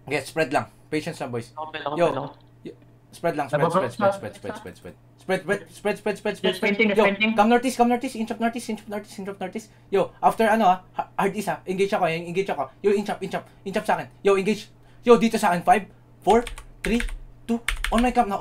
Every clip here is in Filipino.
Okay, spread lang. Patience lang, boys. Okay, Yo, spread lang, spread. Yo, come northeast, inch up northeast. Yo, after hard east engage ako. Yo, inch up sa akin. Yo, engage. Yo, dito sa akin, 5, 4, 3, 2, on my clamp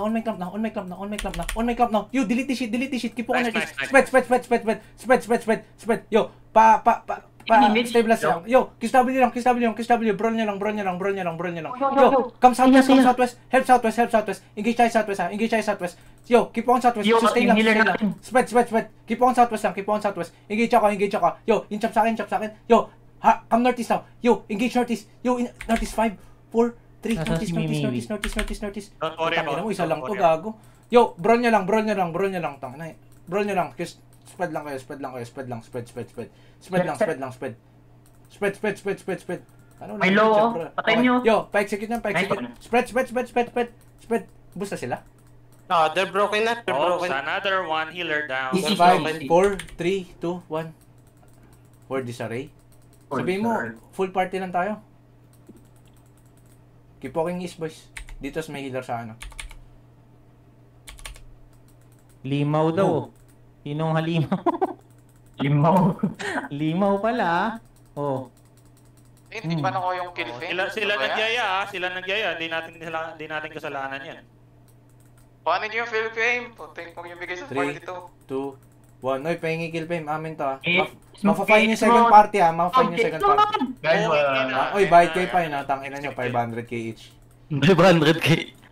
now. Yo, delete this shit, keep on northeast. Spread. Yo, stabilize lang. Yo, QW lang. Bro niya lang. Yo, come southwest. Help southwest. Engage tayo southwest. Yo, keep on southwest. Sustain lang. Spread. Keep on southwest. Engage ako. Yo, inch up sa akin. Yo, come northeast now. Yo, engage northeast. Yo, northeast 5, 4, 3, northeast. Tangina mo, isa lang to, gago. Yo, bro niya lang. Tangina. Bro niya lang. Spread lang kayo. Spread. Ano may low, patayin nyo. Yo, pa-execute. Spread. Busta sila? No, they're broken na. Another one healer down. Easy 5, 4, 3, 2, 1. For disarray. Sabihin mo, full party lang tayo. Keep walking east, boys. Dito may healer sa ano. Limaw daw. Sinong halimaw? Limaw pala. Oh. Hindi pa nako yung kill fame. Sila nagyaya. Hindi natin kasalanan yan. Paano nyo yung kill fame? Puting kung yung bigay sa 3, 42. 2, 1. Oy, pahingi kill fame. Amin to Mafa-fine yung second party Guys, Oy, bayad kayo pa yun Tangina nyo, 500k each. 500k.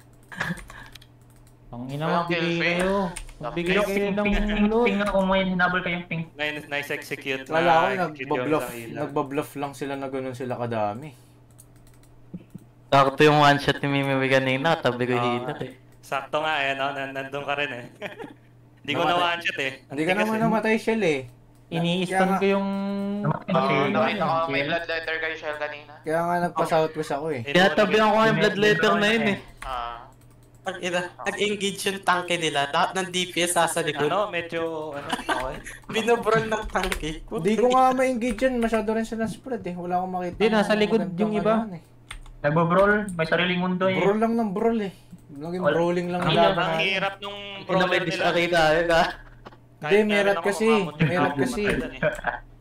Ang ina mo, Walang kill bigay kayo. Magbigay kayo ng ping ako mo yun, hinabol kayong ping. Nice execute na. Wala ako, nagbabluff lang sila na ganun sila kadami. Sakto yung one shot ni Mimi kanina, tabi ko healer eh. Sakto nga no? Nandun ka rin eh. Hindi ko na one shot eh. Hindi ka naman namatay, Shell eh. Ini-stun ko yung... Nakita ko may blood letter kay Shell kanina. Kaya nga nagpa-southwest ako eh. Tinatabihan ko yung blood letter na yun eh. Nag-engage yung tanke nila. Lahat ng DPS nasa likod. Medyo okay. Binobron ng tanke. Hindi ko nga ma-engage yan. Masyado rin sila spread eh. Wala akong makita. Hindi, nasa likod yung iba. Nagbo-brawl, may sariling mundo eh. Brawl lang ng brawl eh. Laging brawling lang nila. Ang hirap nung brawler nila. Hindi, merat kasi.